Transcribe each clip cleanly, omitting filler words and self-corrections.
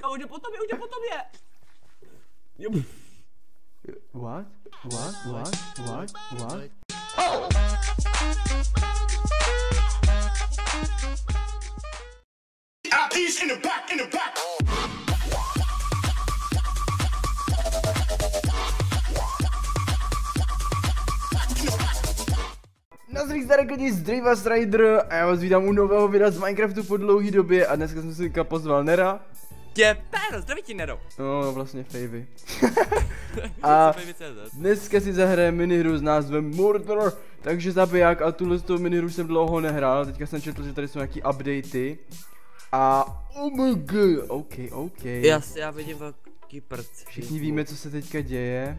Kámo, jde po tobě. What? He's in the back. Nazdar zdar lidi, zdraví vás Rider a já vás vítám u nového videa z Minecraftu po dlouhý době a dneska jsem si pozval Nera. Péro, zdraví ti, Nero. No, vlastně Favy. A dneska si zahrajeme minihru s názvem Murder, takže zabiják a tuhle minihru jsem dlouho nehrál, teďka jsem četl, že tady jsou nějaký updaty. A oh my god, ok. Já vidím velký prd. Všichni víme, co se teďka děje.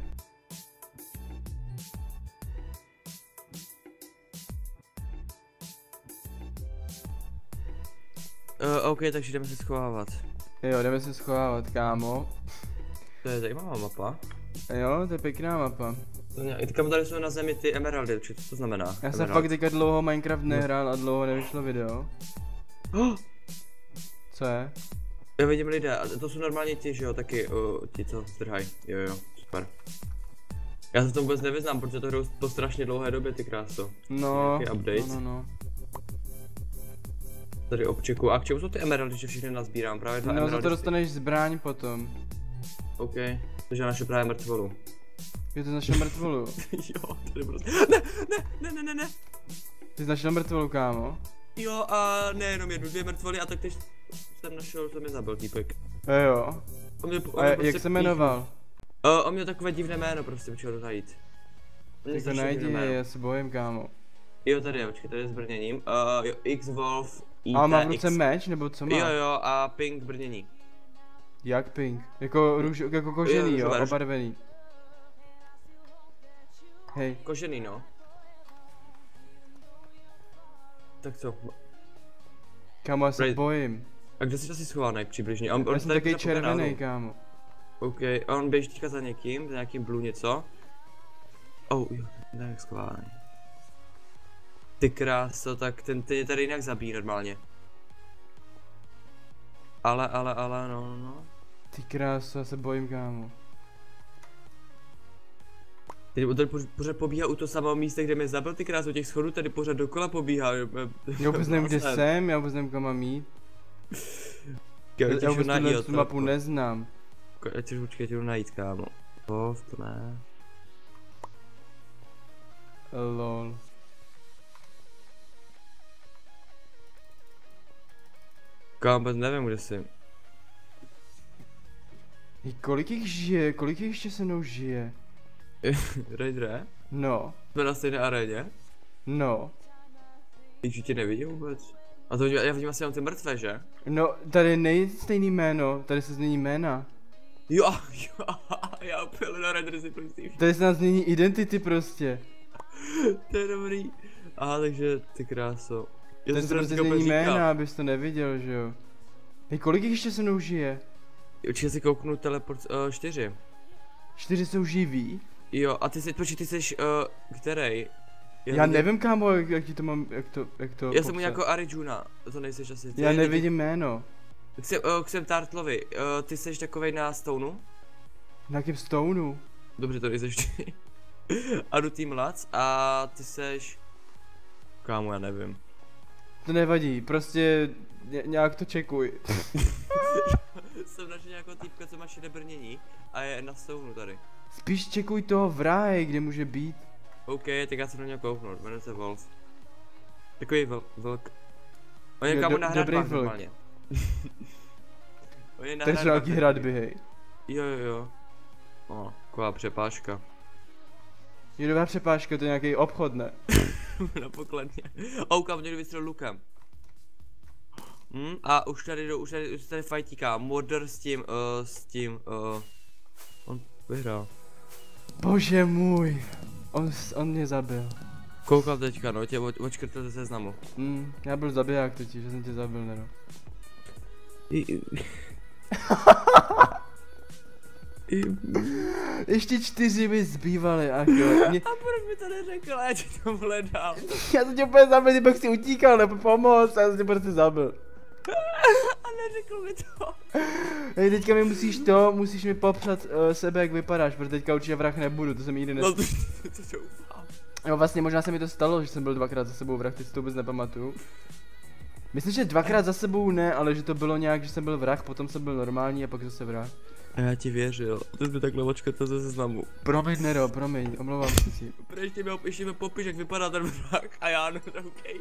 OK, takže jdeme se schovávat. Jo, jdeme se schovávat, kámo. To je zajímavá mapa. Jo, to je pěkná mapa. Teďka tady jsou na zemi ty emeraldy, co to znamená? Já jsem fakt teďka dlouho Minecraft nehrál a dlouho nevyšlo video. Co je? Já vidím lidé, a to jsou normálně ti, že jo, taky ti, co zdrhají. Jo, super. Já se v tom vůbec nevyznám, protože to hraju po strašně dlouhé době, ty kráso. No, update. no. Tady občeku. A k čemu jsou ty emeraldy, že všechny nazbírám? Právě dva emeraldy. No, za to dostaneš zbraň potom. OK, takže naše právě mrtvolu. Je to našel mrtvolu? Jo, tady prostě. Ne. Ty jsi našel mrtvolu, kámo? Jo, a nejenom jednu, dvě mrtvoly a tak teď jsem je zabil, týpek. Jo. A jak se jmenoval? On měl takové divné jméno, prostě počkej ho najít. Tak to najdi, já se bojím, kámo. Jo, tady je, počkej, tady je s brněním. Jo, X-Wolf, IT, a má v ruce meč, nebo co má? Jo, a pink brnění. Jak pink? Jako kožený, jo, obarvený. Hej. Kožený, no. Tak co? Kámo, já se bojím. A kde jsi asi schovaný přibližně? Já jsem taky červený, kámo. OK, a on běží teďka za někým, za nějakým blue něco. Oh, jo, ne, jak schovaný. Ty kráso, tak ten ty tady jinak zabíjí normálně. Ale, no. Ty kráso, já se bojím, kámo. Tady pořád pobíhá u toho samého místa, kde mě zabil, ty kráso, těch schodů tady pořád dokola pobíhá. Já vůbec nevím, kde jsem, já vůbec nevím, kam mám jít. Já vůbec tu mapu neznám. Počkej, tě jdu najít, kámo. To ne. Lol. Kámo, nevím, kde jsi. Kolik jich žije? Kolik jich ještě se mnou žije? Raidre? No. Jsme na stejné aréně? No. Když tě nevidím vůbec. A to já vidím asi jenom ty mrtvé, že? No, tady není stejný jméno, tady se změní jména. Jo, já úplně na Raidre si prostě. Tady se nás změní identity prostě. To je dobrý. Aha, takže ty kráso. Tady se prostě změní jména, abys to neviděl, že jo. Hej, kolik jich ještě se mnou žije? Určitě si kouknu teleport, 4. 4 jsou živí? Jo, a ty jsi, kterej? Já nevím, kámo, jak ti to mám, jak to já jsem mu jako Arijuna, to nejseš asi ty. Já nevidím jméno. Jsem Tartlovi, ty jsi takovej na Stoneu? Na jakém Stoneu? Dobře, to nejseš ty. Adu Team Lads a ty seš... Kámo, já nevím. To nevadí, prostě nějak to čekuj. Jsem našel nějakého týpka, co má šedé brnění a je na Stoneu tady. Spíš čekuj toho v ráji, kde může být. OK, tak já se na něj kouknout, jmenuje se Wolf. Takový vlk. On je kámo na hradbách normálně. On je na hradbách. Nějaký hradby, hej. Jo. O, taková přepážka. Jidová přepážka, to je nějaký obchod, ne? Na pokladně. Kámo, někdo vystřelil lukem. A už tady fajtíká Murder s tím, on vyhrál. Bože můj, on mě zabil. Koukal teďka, no, tě očkrtil ze seznamu. Já byl zabiják totiž, že jsem tě zabil, Nero. Ještě 4 mi zbývaly, ach jo. A proč mi to neřekl, já ti to hledal. Já jsem tě úplně zabil, ty bych si utíkal, nebo pomoct, já jsem tě prostě zabil. A neřekl mi to. Hej, teďka musíš mi popsat sebe, jak vypadáš, protože teďka určitě vrah nebudu, to jsem nikdy No to neslyšel. doufám. Jo, vlastně možná se mi to stalo, že jsem byl dvakrát za sebou vrah, teď si to vůbec nepamatuju. Myslím, že dvakrát za sebou ne, ale že to bylo nějak, že jsem byl vrah, potom jsem byl normální a pak zase vrah. A já ti věřil, to jsi takhle očkrtl ze seznamu. Promiň, Nero, promiň, omlouvám se ti. Ještě mi popiš, jak vypadá ten vrah a já no okej.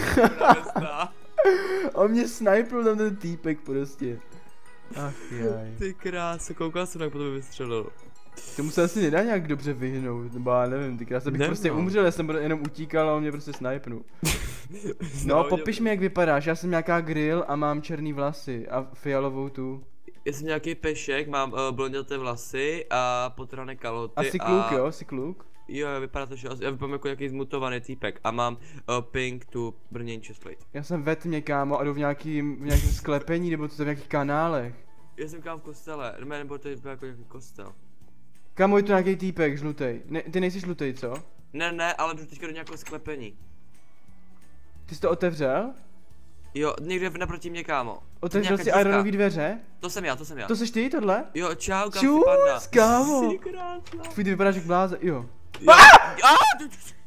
On mě snipnul tam ten týpek prostě. Ach jaj. Ty kráso, koukal jsem, jak po tobě vystřelil. Tomu se asi nedá nějak dobře vyhnout, nebo já nevím, ty krása bych prostě umřel, já jsem jenom utíkal a on mě prostě snipnul. No, popiš mi, jak vypadáš, já jsem nějaká grill a mám černý vlasy a fialovou tu. Já jsem nějaký pešek, mám blonděté vlasy a potrhané kalhoty. Asi kluk, jo, jsi kluk? Jo, vypadá to, že já vypadám jako nějaký zmutovaný týpek a mám pink tu brnění chestplate. Já jsem ve tmě, kámo, a jdu v nějakým sklepení, nebo to v nějakých kanálech. Já jsem kámo v kostele, nebo to je jako nějaký kostel. Kámo, je to nějaký týpek, žlutej. Ne, ty nejsi žlutej, co? Ne, ale jdu teďka do nějakého sklepení. Ty jsi to otevřel? Jo, někde naproti mě, kámo. Otevřel jsi ironový dveře? To jsem já. To jsi ty, tohle? Jo, čau, Čus, panda. kámo. Jsi krásná. Fuj, ty vypadáš jak bláze, jo. Jo.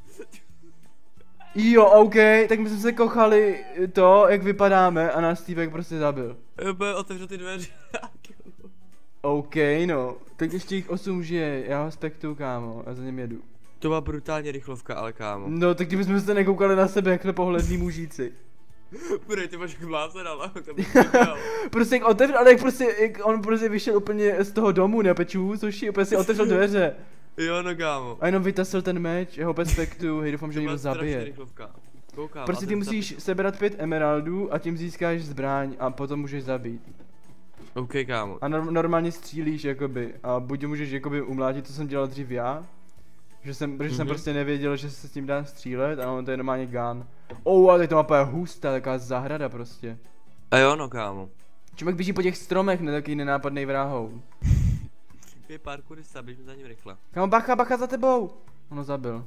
Jo, OK, tak my jsme se kochali to, jak vypadáme a nás týpek prostě zabil. Otevřel ty dveře. OK, no. Tak ještě jich 8 žije, já ho spektuju, kámo, a za něm jedu. To byla brutálně rychlovka, ale kámo. No, tak kdybychom se nekoukali na sebe, jak pohlední mužíci. Bude, ty máš jak blázen, ale to bych Prostě jak otevřel, ale jak on prostě vyšel úplně z toho domu, nepečů, sushi, úplně si otevřel dveře. Jo, no kámo. A jenom vytasil ten meč, já ho bez spektu, hej, doufám, že někdo zabije. Koukám, Prostě ty musíš sebrat 5 emeraldů a tím získáš zbraň a potom můžeš zabít. OK, kámo. A normálně střílíš, jakoby, a buď můžeš jakoby umlátit, co jsem dělal dřív já, protože jsem prostě nevěděl, že se s tím dá střílet, a on to je normálně gun. A teď to mapa je hustá, taková zahrada prostě. A jo, no kámo. Člověk běží po těch stromech, ne takový nenápadnej vrahou. Je parkourista, běžím za ním rychle. Kámo, bacha za tebou! Ono zabil.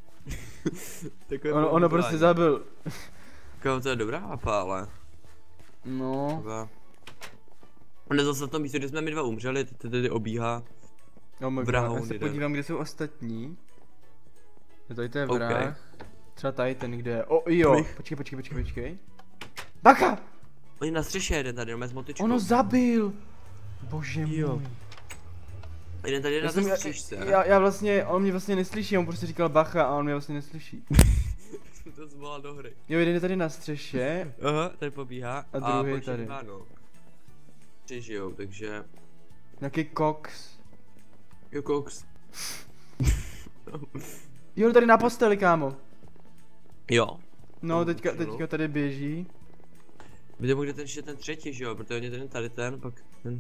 Ono prostě zabil. Kámo, to je dobrá mapa, ale. No. On je zase na tom místě, kde jsme my dva umřeli, teď tady obíhá. No já se podívám, kde jsou ostatní. Tady to je vrah. Okay. Třeba tady ten, kde je. Jo, počkej. Bacha! On je na střeše jeden tady, máme s motičkou. Ono zabil! Bože můj. Jeden tady na střešce. Já vlastně, on mě vlastně neslyší, on prostě říkal bacha a on mě vlastně neslyší. To zvolal do hry. Jo, jeden je tady na střeše. Aha, tady pobíhá. A druhý je tady. Tři žijou, takže... Nějaký Cox. Jo, Cox. Jo, tady na posteli, kámo. Jo. No, teďka tady běží. Vidím, kde ten třetí, že jo, protože on je tady ten, pak ten...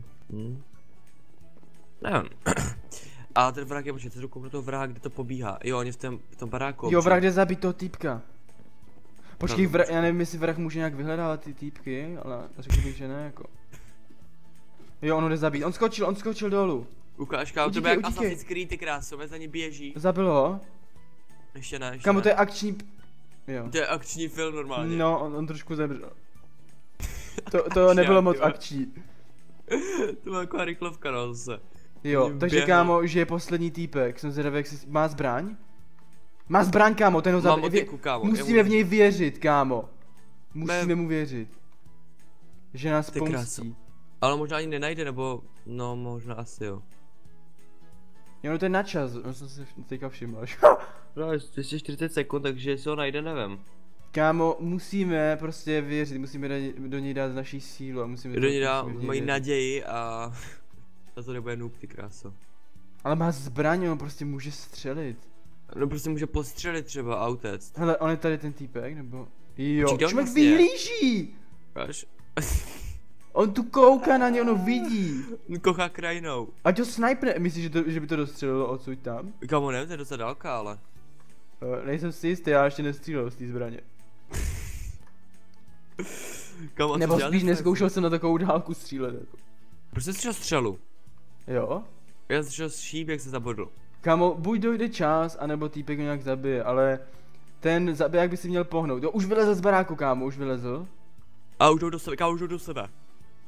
Nevím. A ten vrah je, počkejte, jdu kouknout toho vraha, kde to pobíhá. Jo, on je v tom baráku. Jo, vrah jde zabít toho týpka. Počkej, já nevím, jestli vrah může nějak vyhledávat ty týpky, ale řekl bych, že ne, jako. Jo, on jde zabít, on skočil dolů. Ukáž, kámo, to bude jak Assassin's Creed, ty krásové, za ní běží. Zabil ho? Ještě ne, Kámo, to je akční... Jo. To je akční film normálně. No, on trošku zemřel. To nebylo moc akční. To byla taková rychlovka, no zase. Jo, takže kámo, že je poslední týpek, jsem zvědavý, jak si... Má zbraň? Má zbraň, kámo, ten ho zabil. Musíme v něj věřit, kámo. Musíme mu věřit. Že nás pomstí. Ale možná ani nenajde, nebo... No, možná asi jo. Jo, no to je na čas, jsem si teďka všiml. No, 240 sekund, takže si ho najde, nevím. Kámo, musíme prostě věřit, musíme do něj dát naší sílu a musíme... Do něj dát moji naději a... To nebude noob, ty kráso. Ale má zbraň, on prostě může střelit. No prostě může postřelit třeba a utéct. Hele, on je tady ten týpek, nebo... Jo, člověk vlastně vyhlíží! Až? On tu kouká na ně, ono vidí. Kochá krajinou. Ať ho snipne, myslíš, že by to dostřelilo odsud tam? Kamo, nevím, to je docela dálka, ale... Nejsem si jistý, já ještě nestřílel z té zbraně. Kamo, nebo spíš neskoušel jsem na takovou dálku střílet jako. Proč jsi střel střelu? Jo? Já střel šíp, jak se zabodl. Kamo, buď dojde čas, anebo týpek ho nějak zabije, ale... Ten zabiják by si měl pohnout. Jo, už vylezl z baráku, kámo, už vylezl. A už jdou do sebe, kámo, už jdou do sebe.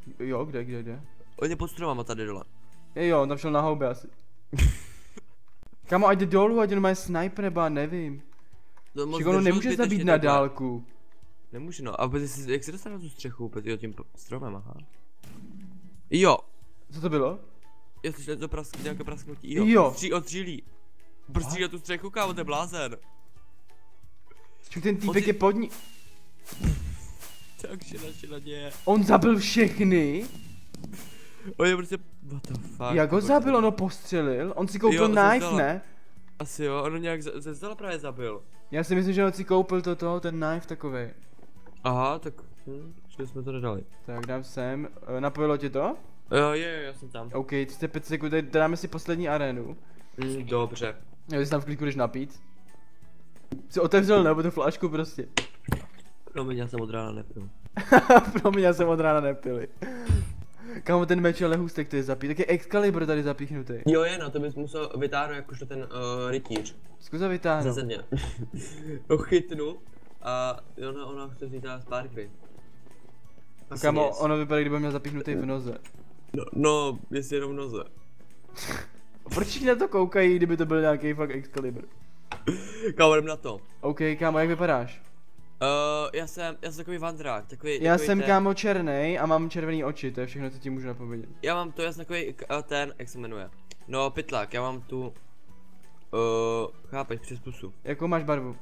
Jo, kde? On je pod stromama tady dole. Jo, on tam šel na houby asi. Kámo, ať jde dolů, ať on má sniper, nebo já nevím. No, moc Však ono držel nemůže zbytečně zabít na takhle. dálku. Nemůže no, a jak se dostane na tu střechu, jo, tím stromem, aha. Jo, Co to bylo? já slyšel to nějaké prasknutí, Jo. Odstřílí. Prostřílí na tu střechu, kámo, to je blázen. Čuk, ten týpek je pod ní. Takže naše naděje. On zabil všechny? On je prostě, what the fuck. Jak ho zabil? On ho postřelil? On si koupil Jo, knife, zezdala. ne? Asi jo, on ho nějak ze zdala právě zabil. Já si myslím, že on si koupil ten knife takovej. Aha, tak, že jsme to nedali. Tak dám sem, napojilo tě to? Jo, já jsem tam. OK, 35 sekund, teď dáme si poslední arénu. Dobře. Jo, ty si tam v kliku jdeš napít. Jsi otevřel nebo tu flášku prostě. Promiň, já jsem od rána nepil. Promiň, já jsem od rána nepili. Kámo, ten meč ale hustek, to je zapít. Tak je Excalibur tady zapíchnutý. Jo, no, to bys musel vytáhnout jakožto ten rytíř. Zkus ho vytáhnout. Ze země. Ho chytnu a ona chce vzít z párkry. Kámo, ono vypadá, kdyby měl zapíchnutý v noze. No, jestli jenom v noze. Proč všichni na to koukají, kdyby to byl nějaký fakt Excalibur? Kámo, jdem na to. OK, kámo, jak vypadáš? Já jsem takový vandrák, takový Já jsem ten, kámo černej a mám červený oči, to je všechno, co ti můžu napovědět. Já mám to, já jsem takový ten, jak se jmenuje. No, pytlák, já mám tu, chápeš, přes pusu. Jakou máš barvu?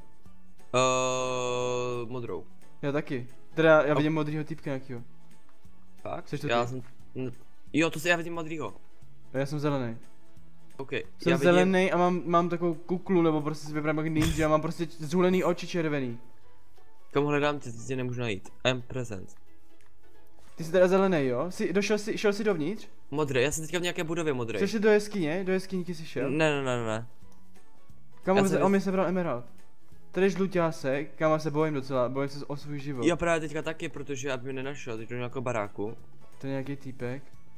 Modrou. Já taky. Teda já vidím modrýho týpka nějakýho. Fakt? Jseš to Já ty? jsem, jo, to se já vidím modrýho. Já jsem zelený. OK, Jsem já zelený a mám takovou kuklu, nebo prostě si vypadám jako ninja, mám prostě zhulený oči červený. Komu hledám, tě nemůžu najít. I'm present. Ty jsi teda zelený, jo? Šel jsi dovnitř? Modrý, já jsem teďka v nějaké budově modrý. Šel jsi do jeskyně? Do jeskyníky jsi šel? Ne. Kam Já jsem on mi sebral emerald. Tady žluťásek, kam se bojím docela, bojím se o svůj život. Jo, právě teďka taky, protože aby mě nenašel, teď do nějakého baráku. To je nějaký týpek.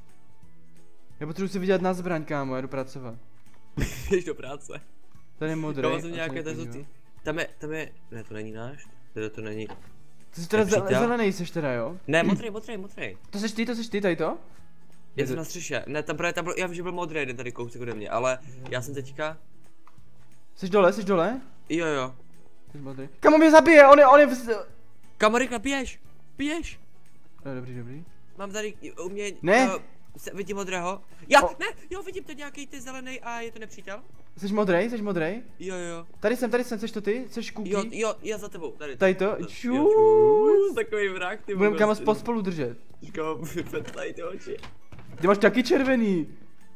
Já potřebuji si vydělat na zbraň, kámo, já jdu pracovat. Jdeš do práce. Tady je modrý. Kámo, jsem nějaké, tady jsou ty. Tam je, ne, to není náš, teda to není. Ty jsi teda nepřítel? zelený seš teda, jo? Ne, modrý. To seš ty, tady to? Já jsem na střeše, ne, tam byl, já vím, že byl modrý jeden tady kousek ode mě, ale já jsem teďka. Seš dole? Jo. Seš modrý. Kamo mě zabije, on je Kamarika, piješ. Dobrý. Mám tady u mě, Ne. Vidím modrého. Jo, vidím to nějaký ty zelený a je to nepřítel. Seš modrý? Jo. Tady jsem, seš to ty? Seš Cookie? Jo, já za tebou, tady. Tady to? Čus, takový vrah, ty Budeme kámo pospolu držet. Říkám, vypětaj ty oči. Ty máš taky červený.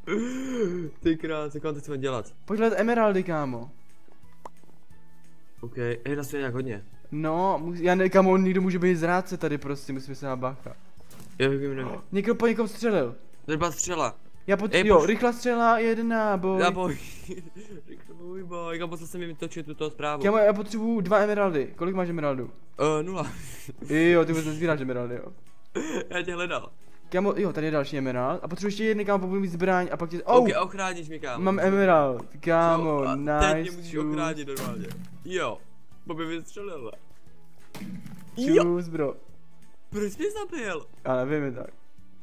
Ty krás, jak mám to chceme dělat? Pojď hledat emeraldy, kámo. OK, nás to je nějak hodně. No, já ne, kámo, někdo může být zrádce tady prostě, musíme se na bacha. Já nevím. Někdo po někom střelil. Tady byla střela. Jo, rychlá střela, jeden náboj. Náboj. Můj boj, kam poslal jsem jim točit tuto zprávu. Kámo, já potřebuju 2 emeraldy. Kolik máš emeraldů? 0. Jo, ty vůbec nezbíráš emeraldy, jo. Já tě hledal. Kámo, jo, tady je další emerald. A potřebuji ještě jeden, kámo, pokud mít zbraň a pak tě... OK, ochráníš mi, kámo. Mám emerald, kámo, a nice. teď mě musíš ochránit normálně. Jo, bo by vystřelil. Čus, bro. Proč jsi mě zabil? Já nevím, tak.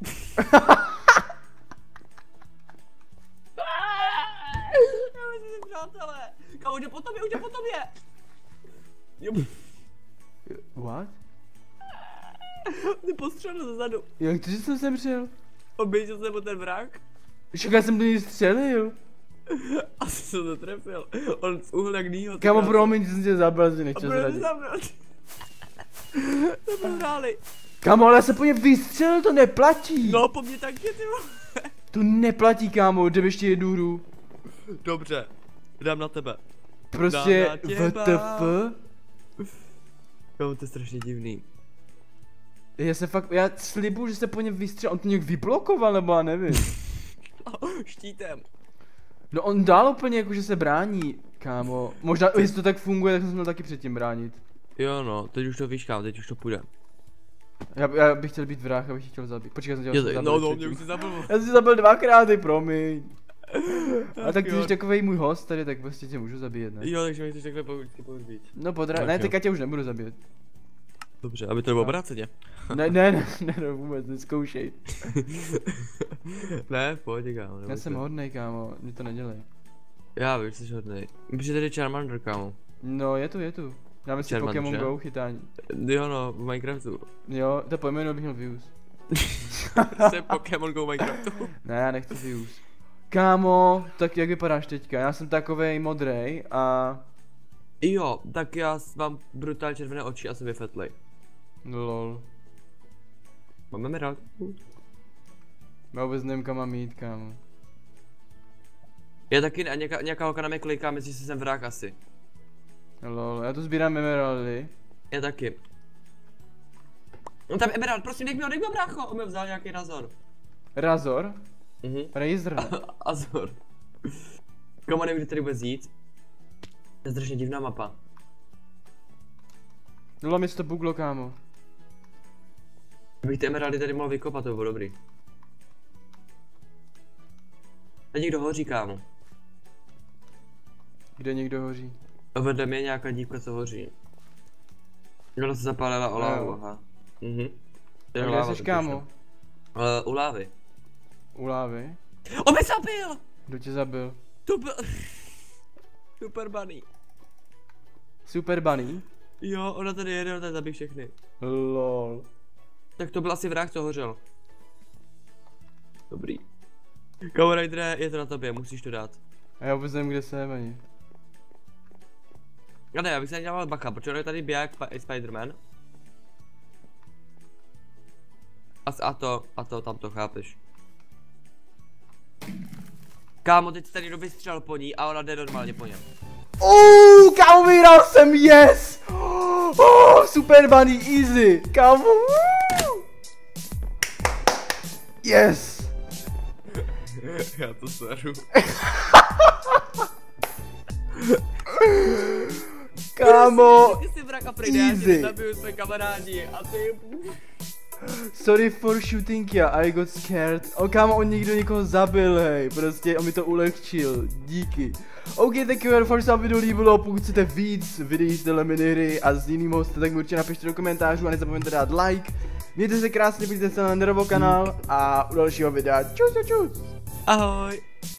Já myslím, přátelé. Kámo, už je po tobě. Jo. What? Ty postřelil zezadu. Jak to, že jsem zemřel? Oběžil jsem o ten vrah. Však já jsem do něj střelil. Asi se to trefil. On uhl jak nýho. Kámo, promiň, že jsem tě zabil, že A nechtěl proč zradit. jsi zabil? To byl hráli. Kámo, ale já jsem po něm vystřelil, to neplatí. No, po mně taky, ty vole. To neplatí, kámo, jdem ještě jednu hru. Dobře, dám na tebe. Prostě, Dám na těba. WTF? Kámo, to je strašně divný. Já slibuju, že se po něm vystřelil, on to nějak vyblokoval, nebo já nevím. Štítem. No on dál úplně jako, že se brání, kámo. Možná, jestli to tak funguje, tak jsem se měl taky předtím bránit. Jo no, teď už to víš, kámo, teď už to půjde. Já bych chtěl být vrah, abych tě chtěl zabít. Počkej, já jsem tě zabil No, předtím. mě už jsi zabil. Já jsem tě zabil 2krát, ty promiň. A tak ty jo. jsi takovej můj host tady, tak prostě tě můžu zabíjet, ne? Jo, takže mi chceš takhle použít. No Tak ne, jo. teďka tě už nebudu zabíjet. Dobře, aby to bylo obráceně. Ne, vůbec, neskoušej. Ne, pojď, kámo. Já jsem hodnej, kámo, mě to nedělej. Já vím, jsi hodnej. Přijde tady Charmander, kámo. No, je tu. Dáme si Charmander, Pokémon že? Go chytání. Jo no, v Minecraftu. Jo, to pojmenu bych měl views. Jsi Pokémon Go Minecraftu. Ne, já nechci views. Kámo, tak jak vypadáš teďka? Já jsem takovej modrej a... Jo, tak já mám brutálně červené oči a jsem vyfetlej. Lol. Máme emerald. Já vůbec nevím, kam mám jít, kámo. Já taky nějaká holka na mě kliká, myslí, že jsem vrák asi. Lol, já tu sbírám emeraldy. Já taky. No tam emerald, prosím, dej mi ho, brácho, on mi vzal nějaký razor. Razor? Mhm. Azor. Komu nevím, kde tady bude jít. To je strašně divná mapa. Lol, mi to buglo, kámo. Bych ty emeraldy tady mohl vykopat, to by bylo dobrý. A někdo hoří, kámo. Kde někdo hoří? Vedle mě nějaká dívka, co hoří. Ona se zapálila o lávu, aha. A kde jsi, kámo? U lávy. U lávy? On mě zabil! Kdo tě zabil? To byl... Super Bunny. Super Bunny? Jo, ona tady jede, ona tady zabij všechny. Lol. Tak to byl asi vrah, co hořel. Dobrý. Kamarádre, je to na tobě, musíš to dát. A já vůbec nevím, kde jsem ani. A ne, já bych se nedělal bacha, protože on je tady běh Spider-Man. A to, tam to chápeš. Kámo, teď tady někdo vystřelil po ní a ona jde normálně po něm. Kámo, vyhrál jsem, yes! Super Bunny, easy, kámo. Yes! Já to seru. Kámo, Ty jsi vrak a easy. Zabiju své kamarádi a ty... Sorry for shooting ya, I got scared. Kámo, on někdo někoho zabil, hej, prostě on mi to ulehčil, díky. OK, tak jo, doufám, že se vám video líbilo, pokud chcete víc videí z téhle minihry a z jiným hostem, tak mi určitě napište do komentářů a nezapomeňte dát like. Mějte se krásně, podívejte se na Nerovo kanál a u dalšího videa, čus. Ahoj.